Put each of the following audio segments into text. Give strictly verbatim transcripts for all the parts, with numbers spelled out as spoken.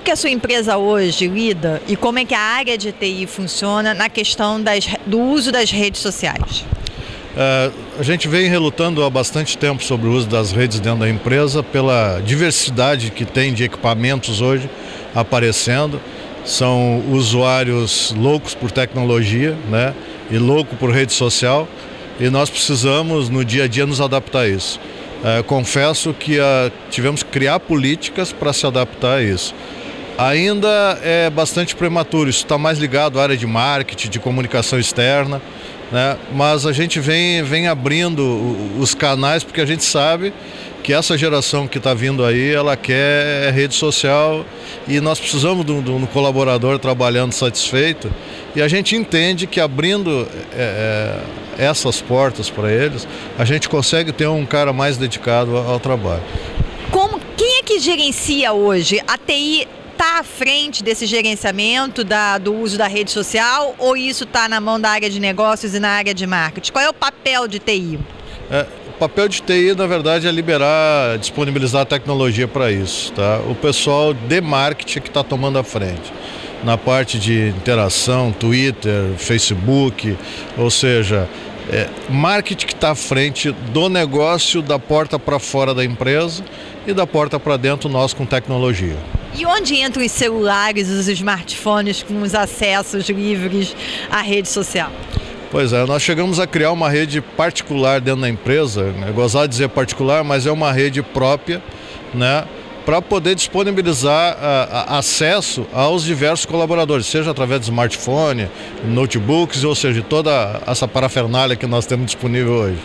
que a sua empresa hoje lida e como é que a área de T I funciona na questão das, do uso das redes sociais? É, a gente vem relutando há bastante tempo sobre o uso das redes dentro da empresa pela diversidade que tem de equipamentos hoje aparecendo. São usuários loucos por tecnologia, né? E louco por rede social, e nós precisamos no dia a dia nos adaptar a isso. É, confesso que a, tivemos que criar políticas para se adaptar a isso. Ainda é bastante prematuro, isso está mais ligado à área de marketing, de comunicação externa, né? Mas a gente vem, vem abrindo os canais porque a gente sabe que essa geração que está vindo aí, ela quer rede social e nós precisamos de um, de um colaborador trabalhando satisfeito, e a gente entende que abrindo é, é, essas portas para eles, a gente consegue ter um cara mais dedicado ao, ao trabalho. Como, quem é que gerencia hoje? A T I está à frente desse gerenciamento da, do uso da rede social, ou isso está na mão da área de negócios e na área de marketing? Qual é o papel de T I? É, o papel de T I, na verdade, é liberar, disponibilizar a tecnologia para isso, tá? O pessoal de marketing que está tomando a frente. Na parte de interação, Twitter, Facebook, ou seja, é, marketing que está à frente do negócio, da porta para fora da empresa e da porta para dentro nós com tecnologia. E onde entram os celulares, os smartphones com os acessos livres à rede social? Pois é, nós chegamos a criar uma rede particular dentro da empresa, é gozar de dizer particular, mas é uma rede própria, né, para poder disponibilizar a, a, acesso aos diversos colaboradores, seja através de smartphone, notebooks, ou seja, toda essa parafernália que nós temos disponível hoje.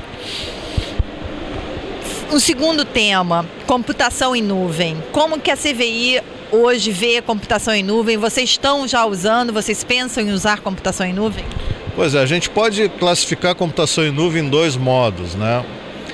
O segundo tema, computação em nuvem. Como que a C V I hoje vê computação em nuvem? Vocês estão já usando, vocês pensam em usar computação em nuvem? Pois é, a gente pode classificar a computação em nuvem em dois modos, né?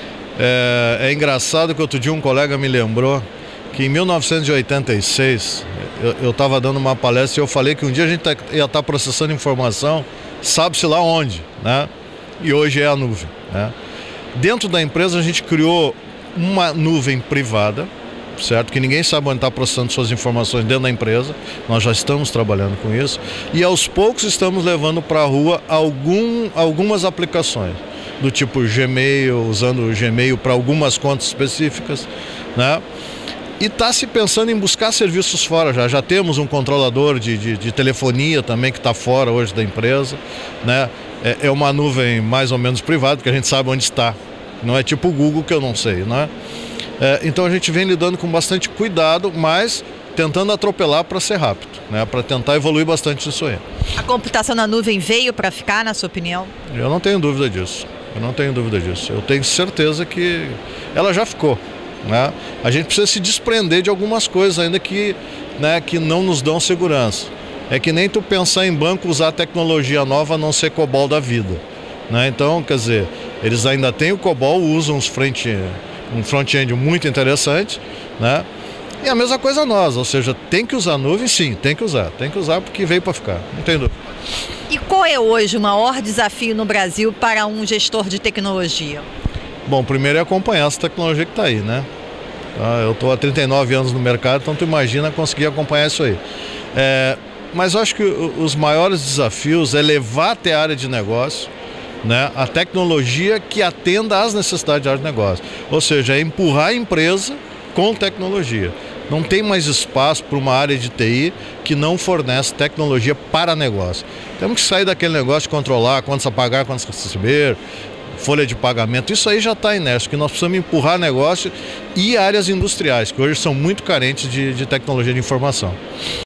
É, é engraçado que outro dia um colega me lembrou que em mil novecentos e oitenta e seis eu estava dando uma palestra e eu falei que um dia a gente ia estar processando informação, sabe-se lá onde, né? E hoje é a nuvem, né? Dentro da empresa a gente criou uma nuvem privada, certo? Que ninguém sabe onde está processando suas informações dentro da empresa. Nós já estamos trabalhando com isso e aos poucos estamos levando para a rua algum, algumas aplicações do tipo Gmail, usando o Gmail para algumas contas específicas, né? E está se pensando em buscar serviços fora já. Já temos um controlador de, de, de telefonia também que está fora hoje da empresa, né? É, é uma nuvem mais ou menos privada, porque a gente sabe onde está. Não é tipo o Google que eu não sei, né? É, então a gente vem lidando com bastante cuidado, mas tentando atropelar para ser rápido, né? Para tentar evoluir bastante isso aí. A computação na nuvem veio para ficar, na sua opinião? Eu não tenho dúvida disso. Eu não tenho dúvida disso. Eu tenho certeza que ela já ficou, né? A gente precisa se desprender de algumas coisas ainda que, né, que não nos dão segurança. É que nem tu pensar em banco usar tecnologia nova a não ser COBOL da vida, né? Então, quer dizer, eles ainda têm o COBOL, usam os front, um front-end muito interessante, né? E a mesma coisa nós, ou seja, tem que usar nuvem, sim, tem que usar, tem que usar porque veio para ficar, não tem dúvida. E qual é hoje o maior desafio no Brasil para um gestor de tecnologia? Bom, primeiro é acompanhar essa tecnologia que está aí, né? Eu estou há trinta e nove anos no mercado, então tu imagina conseguir acompanhar isso aí. É, mas eu acho que os maiores desafios é levar até a área de negócio, né, a tecnologia que atenda às necessidades da área de negócio. Ou seja, é empurrar a empresa com tecnologia. Não tem mais espaço para uma área de T I que não fornece tecnologia para negócio. Temos que sair daquele negócio de controlar quantos a pagar, quantos a receber, folha de pagamento. Isso aí já está inércio, que nós precisamos empurrar negócio e áreas industriais, que hoje são muito carentes de, de tecnologia de informação.